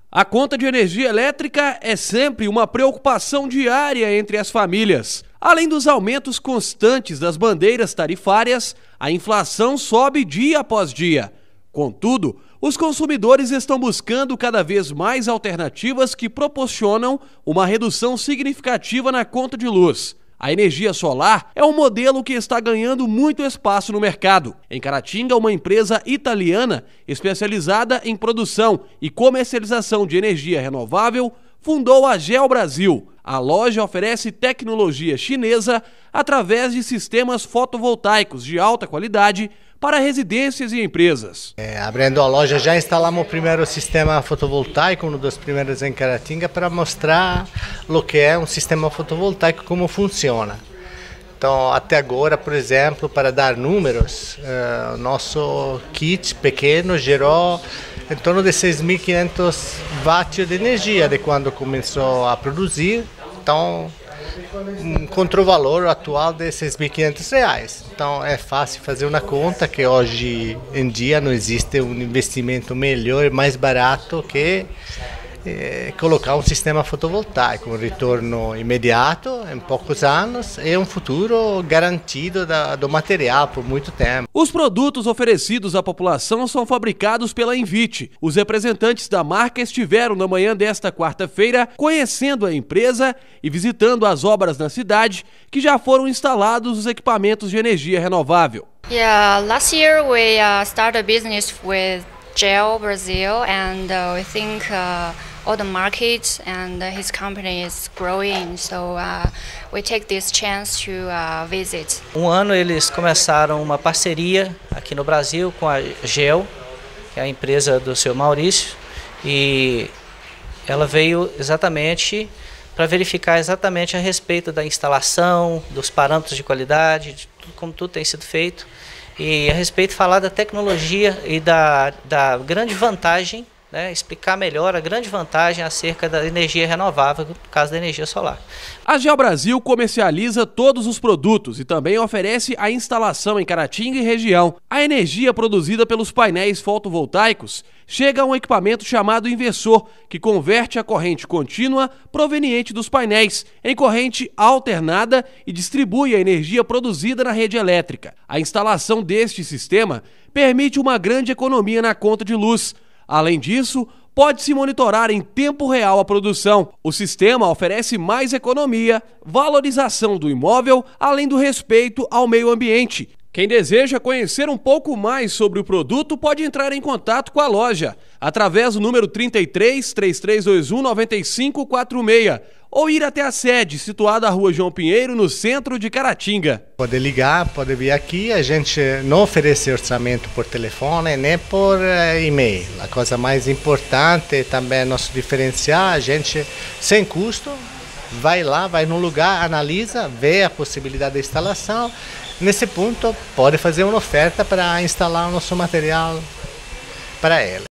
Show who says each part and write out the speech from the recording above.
Speaker 1: A conta de energia elétrica é sempre uma preocupação diária entre as famílias. Além dos aumentos constantes das bandeiras tarifárias, a inflação sobe dia após dia. Contudo, os consumidores estão buscando cada vez mais alternativas que proporcionam uma redução significativa na conta de luz. A energia solar é um modelo que está ganhando muito espaço no mercado. Em Caratinga, uma empresa italiana especializada em produção e comercialização de energia renovável fundou a Geo Brasil. A loja oferece tecnologia chinesa através de sistemas fotovoltaicos de alta qualidade para residências e empresas.
Speaker 2: Abrindo a loja, já instalamos o primeiro sistema fotovoltaico, um dos primeiros em Caratinga, para mostrar o que é um sistema fotovoltaico, como funciona. Então, até agora, por exemplo, para dar números, o nosso kit pequeno gerou em torno de 6.500 watts de energia de quando começou a produzir. Então, encontrou o valor atual de R$6.500. Então é fácil fazer uma conta que hoje em dia não existe um investimento melhor e mais barato que colocar um sistema fotovoltaico, um retorno imediato em poucos anos e um futuro garantido do material por muito tempo.
Speaker 1: Os produtos oferecidos à população são fabricados pela Envite. Os representantes da marca estiveram na manhã desta quarta-feira conhecendo a empresa e visitando as obras na cidade que já foram instalados os equipamentos de energia renovável.
Speaker 3: Last year we started a business with Geo Brasil, and we think all the markets and his company is growing, so we take this chance to visit.
Speaker 4: Um ano eles começaram uma parceria aqui no Brasil com a Geo, que é a empresa do seu Maurício, e ela veio exatamente para verificar exatamente a respeito da instalação, dos parâmetros de qualidade, de tudo, como tudo tem sido feito, e a respeito de falar da tecnologia e da grande vantagem, né, explicar melhor a grande vantagem acerca da energia renovável, no caso da energia solar.
Speaker 1: A Geo Brasil comercializa todos os produtos e também oferece a instalação em Caratinga e região. A energia produzida pelos painéis fotovoltaicos chega a um equipamento chamado inversor, que converte a corrente contínua proveniente dos painéis em corrente alternada e distribui a energia produzida na rede elétrica. A instalação deste sistema permite uma grande economia na conta de luz. Além disso, pode-se monitorar em tempo real a produção. O sistema oferece mais economia, valorização do imóvel, além do respeito ao meio ambiente. Quem deseja conhecer um pouco mais sobre o produto pode entrar em contato com a loja através do número 33 3321 9546 ou ir até a sede, situada na Rua João Pinheiro, no centro de Caratinga.
Speaker 2: Pode ligar, pode vir aqui, a gente não oferece orçamento por telefone nem por e-mail. A coisa mais importante também é nosso diferencial, a gente sem custo vai lá, vai no lugar, analisa, vê a possibilidade de instalação. Nesse ponto, pode fazer uma oferta para instalar o nosso material para ela.